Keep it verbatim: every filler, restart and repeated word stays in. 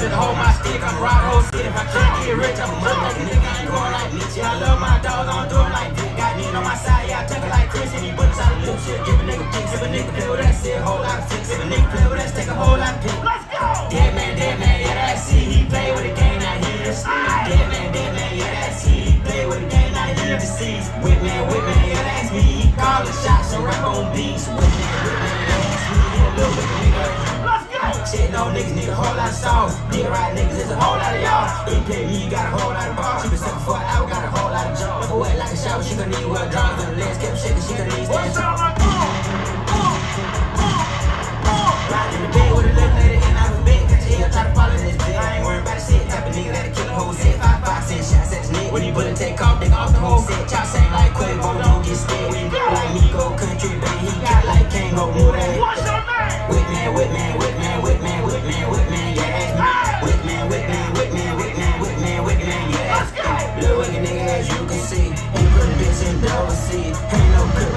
just hold my stick, I'm rock whole shit. If I can't get rich, I'm a motherfucking nigga, I ain't going like me. Yeah, I love my dogs, I don't do them like Vic. Got me on my side, yeah, I take it like Chris. And these bullets out of loop shit, give a nigga kicks. If a nigga play with that shit, whole lot of flicks. If a nigga play with that, take a whole lot of pick. Let's go! Dead man, dead man, yeah, that's it. He play with the game, now he the sleep. Dead man, dead man, yeah, that's it. He play with the game, now he deceased. Wickman, Wickman, yeah, that's me. He call the shots and rap on beats. Wickman, Wickman, yeah, that's me. He a little bit nigga. Shit, no niggas need a whole lot of songs. Dead right niggas, it's a whole lot of y'all. He play me, you got a whole lot of balls. She been sucking for an hour, got a whole lot of jaw. Never wet like a shower, she gon' need well draws. On the legs, kept shaking, she gon' need stand tall. Riding in the bed with a little lady and I'm a bed. Got your ear, try to follow this bitch. I ain't worried about the shit. Type of nigga that'll kill a whole set. Five, five, six shots at his neck. When you bullet take off, they off the whole set. Y'all sing like Quavo, don't get scared. When you go like me, go country, baby. He got like Kango, move that. Wickman, Wickman, Wickman, Wickman, Wickman, Wickman, yeah, that's me. Wickman, Wickman, Wickman, Wickman, Wickman, Wickman, yeah, that's me. Little wicked nigga, as you can see. He put a bitch in double C. Ain't no good.